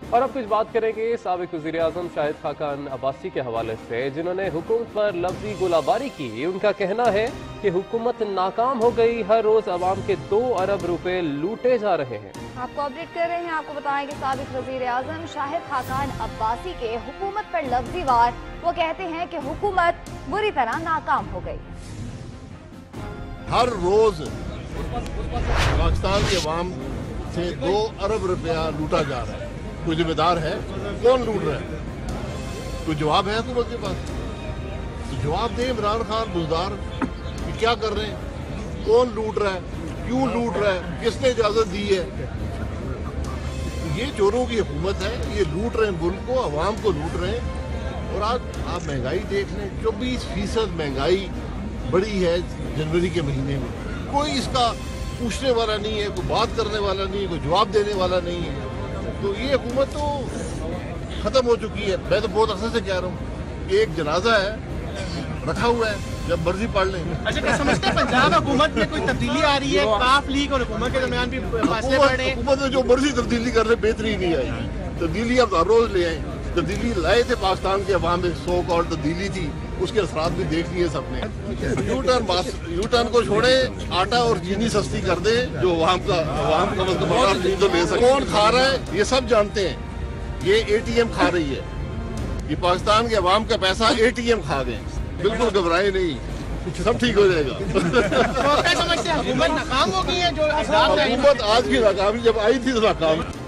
اور اب کچھ بات کریں گے سابق وزیر اعظم شاہد خاقان عباسی کے حوالے سے، جنہوں نے حکومت پر لفظی گولہ باری کی۔ ان کا کہنا ہے کہ حکومت ناکام ہو گئی، ہر روز عوام کے 2 ارب روپے لوٹے جا رہے ہیں۔ آپ کو اپڈیٹ کر رہے ہیں، آپ کو بتائیں کہ سابق وزیر اعظم شاہد خاقان عباسی کے حکومت پر لفظی وار، وہ کہتے ہیں کہ حکومت بری طرح ناکام ہو گئی۔ ہر روز پاکستان کی عوام سے 2 ارب روپیہ لوٹا جا رہا ہے۔ کوئی ذمہ دار ہے؟ کون لوٹ رہا ہے؟ کوئی جواب ہے حکومت کے پاس؟ تو جواب دے عمران خان بزدار کہ کیا کر رہے ہیں، کون لوٹ رہا ہے، کیوں لوٹ رہا ہے، کس نے اجازت دی ہے؟ یہ چوروں کی حکومت ہے، یہ لوٹ رہے ہیں ملک کو، عوام کو لوٹ رہے ہیں۔ اور آج آپ مہنگائی دیکھ لیں، 24% مہنگائی بڑی ہے جنوری کے مہینے میں۔ کوئی اس کا پوچھنے والا نہیں ہے، کوئی بات کرنے والا نہیں ہے، کوئی جواب دینے والا نہیں ہے۔ تو یہ حکومت تو ختم ہو چکی ہے۔ میں تو بہت عرصے سے کہہ رہا ہوں، ایک جنازہ ہے رکھا ہوا ہے، جب مرضی پڑھ لیں۔ اچھا، کیا سمجھتے ہیں پنجاب حکومت میں کوئی تبدیلی آ رہی ہے؟ کاف لیگ اور حکومت کے درمیان بھی فاصلے بڑھ رہے ہیں۔ حکومت نے جو مرضی تبدیلی کر لے، بہتری نہیں آئی۔ تبدیلی اب ہر روز لے آئیں۔ تبدیلی لائے تھے پاکستان کے عوام میں، 100 کروڑ تبدیلی تھی، اس کے اثرات بھی دیکھ لیے سب نے۔ یو ٹرن کو چھوڑیں، آٹا اور چینی سستی کر دیں، جو عوام کا تو لے سکے۔ کون کھا رہا ہے یہ سب جانتے ہیں۔ یہ اے ٹی ایم کھا رہی ہے، یہ پاکستان کے عوام کا پیسہ اے ی ایم کھا گئے۔ بالکل گھبرائے نہیں، سب ٹھیک ہو جائے گا۔ سمجھتے ہیں حکومت ناکام ہو گئی ہے؟ جو حکومت آج کی ناکامی جب آئی تھی تو ناکام